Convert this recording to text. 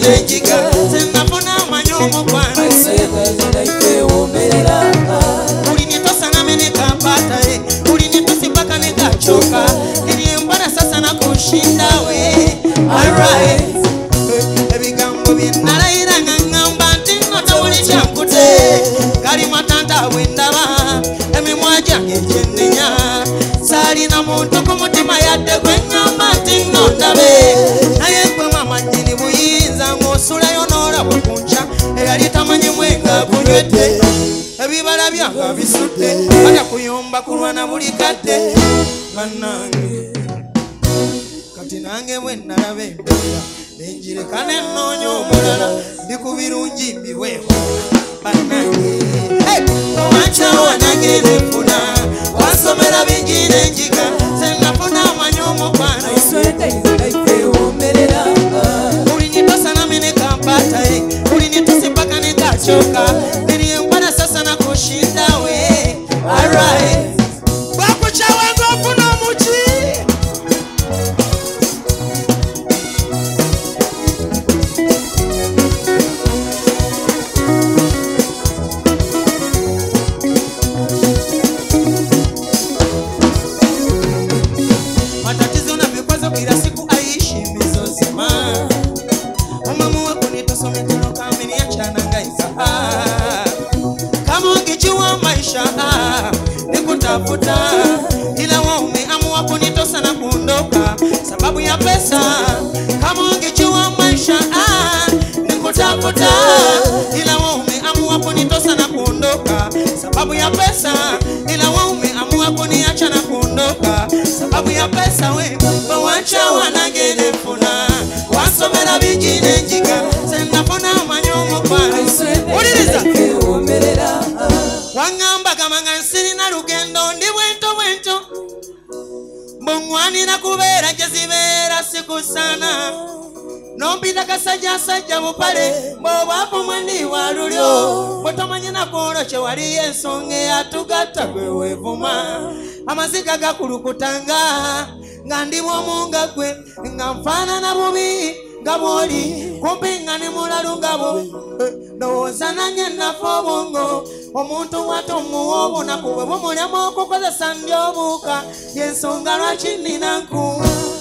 bigine njiga zenafuna amanyomo kwana ulinitosa na meneka pata ulinitosi mpaka nikachoka niliembana sasa na kushinda we alright ebigambo byenalaira ngangamba nti notawuli kyankute kali matanda bwendaba emimwa gyange gyenenya salina muntu ku mutima yadde gweŋŋamba nti nondabe naye gwe mama nnyini buyinza ng'osulayo n'olaba kunca eyali tamanyi mwenga kunywedde ebibala byanga bisudde bata kuyomba kulwana buli kadde bannange kati nange bwe nalaba embeera nenjireka nennoonya omulala ndi ku birungi mbiweewo bannange owancawa nange nefuna wansomera bingi nenjiga zenafuna amanyomo kwana ulinitosa na meneka mpata ulinitosi mpaka nikachoka niliembana sasa na kushinda we alright wakuchawa ngofuna muchi matatizo na vikwazo kila siku aishi mizozima umamu wako nitosomekano kamini ya chanangaisa kama ungejua maisha nikutafuta ila waume amua kunitosa na kuondoka sababu ya pesa kama ungejua maisha nikutafuta ila waume amua kunitosa na kuondoka sababu ya pesa ila waume amua kuniacha na kuondoka sababu ya pesa we bawacha wanagenefuna wasomera bigine njiga zenafuna amanyomo kwana uliriza wangamba kamanga nsiri na lugendo ndi bwento mbongwanira kubeera gyezibera siku sana nombita kasajja bupale mbobwavu mwandi walulyo bwetomanye nakwolo kyewali ensonga eyatugatta gwe wevuma amaziga gakulukutanga nga ndi bwomunga gwe nga nfaanana bubi nga bwoli kumpi nga ne mulalu ngabo ndowooza nange nafa obwongo omuntu watomuwa obunaku bwe bumulema okukozesa ndyobuuka yensonga lwaki nnina nkuwa